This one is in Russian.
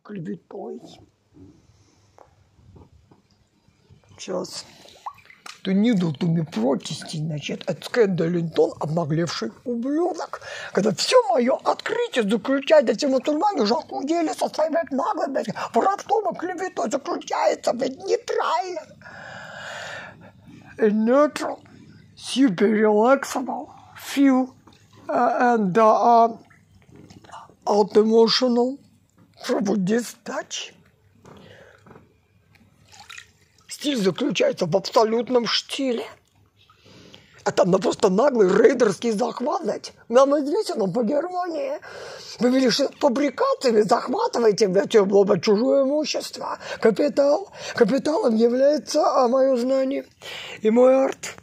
клеветой. Сейчас. To needle to me протести, значит, от Скандалинтон, обнаглевший ублюдок. Когда все мое открытие заключается, эти мусульмане уже охудели со своими наглыми правдом и клеветой, заключается ведь нейтрально. Neutral, super relaxable, feel and out emotional from this touch. Стиль заключается в абсолютном штиле. Это просто наглый рейдерский захват, знаете. Нам известно по Германии. Вы видели, что фабрикациями захватываете, блядь, чужое имущество. Капиталом является мое знание и мой арт.